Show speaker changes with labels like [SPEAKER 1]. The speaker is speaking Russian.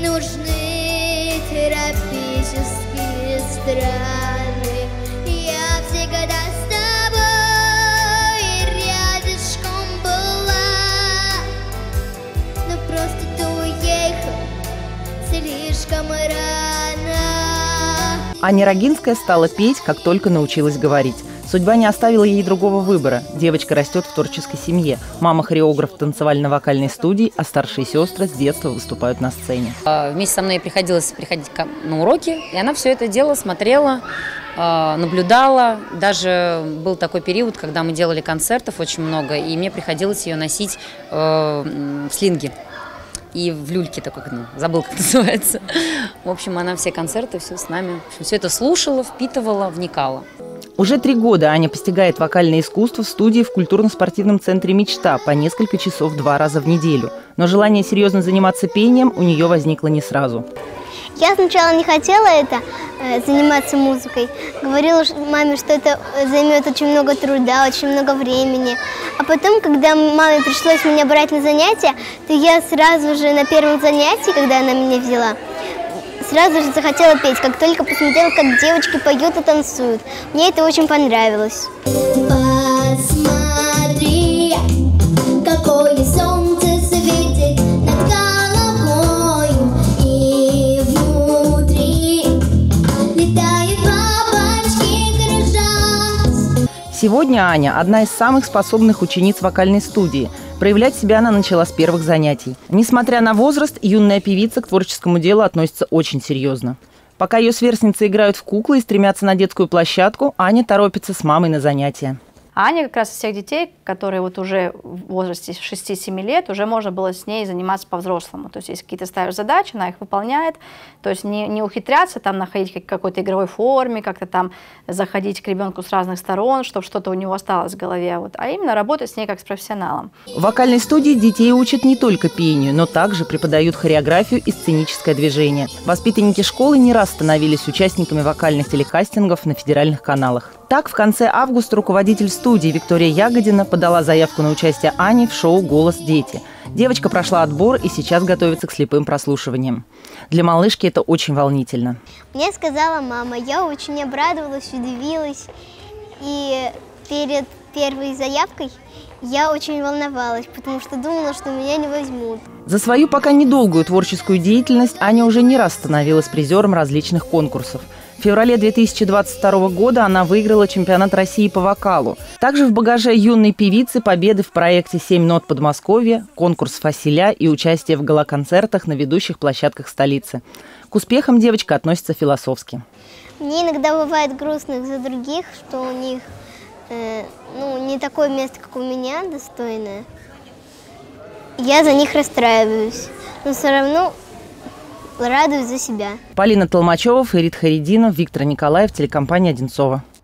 [SPEAKER 1] нужны тропические страны. Я всегда с тобой рядышком была, но просто ты уехал слишком рано.
[SPEAKER 2] Аня Рогинская стала петь, как только научилась говорить. Судьба не оставила ей другого выбора. Девочка растет в творческой семье. Мама хореограф танцевально-вокальной студии, а старшие сестры с детства выступают на сцене.
[SPEAKER 3] Вместе со мной приходилось приходить на уроки, и она все это дело смотрела, наблюдала. Даже был такой период, когда мы делали концертов очень много, и мне приходилось ее носить в слинге. И в люльке такой, забыл, как называется. В общем, она все концерты, все с нами. В общем, все это слушала, впитывала, вникала.
[SPEAKER 2] Уже 3 года Аня постигает вокальное искусство в студии в культурно-спортивном центре «Мечта» по несколько часов 2 раза в неделю. Но желание серьезно заниматься пением у нее возникло не сразу.
[SPEAKER 1] Я сначала не хотела заниматься музыкой. Говорила маме, что это займет очень много труда, очень много времени. А потом, когда маме пришлось меня брать на занятия, то я сразу же на первом занятии, когда она меня взяла, сразу же захотела петь, как только посмотрела, как девочки поют и танцуют. Мне это очень понравилось. Посмотри, какое солнце светит над головой, и внутри летают бабочки, кружась.
[SPEAKER 2] Сегодня Аня – одна из самых способных учениц вокальной студии. Проявлять себя она начала с первых занятий. Несмотря на возраст, юная певица к творческому делу относится очень серьезно. Пока ее сверстницы играют в куклы и стремятся на детскую площадку, Аня торопится с мамой на занятия.
[SPEAKER 4] Аня как раз из всех детей, которые вот уже в возрасте 6-7 лет, уже можно было с ней заниматься по-взрослому. То есть если какие-то ставишь задачи, она их выполняет. То есть не ухитряться там находить в какой-то игровой форме, как-то там заходить к ребенку с разных сторон, чтобы что-то у него осталось в голове. Вот, а именно работать с ней как с профессионалом.
[SPEAKER 2] В вокальной студии детей учат не только пению, но также преподают хореографию и сценическое движение. Воспитанники школы не раз становились участниками вокальных телекастингов на федеральных каналах. Так, в конце августа руководитель студии Виктория Ягодина подала заявку на участие Ани в шоу «Голос дети». Девочка прошла отбор и сейчас готовится к слепым прослушиваниям. Для малышки это очень волнительно.
[SPEAKER 1] Мне сказала мама, я очень обрадовалась, удивилась. И перед первой заявкой я очень волновалась, потому что думала, что меня не возьмут.
[SPEAKER 2] За свою пока недолгую творческую деятельность Аня уже не раз становилась призером различных конкурсов. В феврале 2022 года она выиграла чемпионат России по вокалу. Также в багаже юной певицы победы в проекте «7 нот Подмосковья», конкурс «Фасиля» и участие в галоконцертах на ведущих площадках столицы. К успехам девочка относится философски.
[SPEAKER 1] Мне иногда бывает грустно за других, что у них не такое место, как у меня, достойное. Я за них расстраиваюсь, но все равно радуюсь за себя.
[SPEAKER 2] Полина Толмачева, Фарид Харидинов, Виктор Николаев, телекомпания «Одинцово».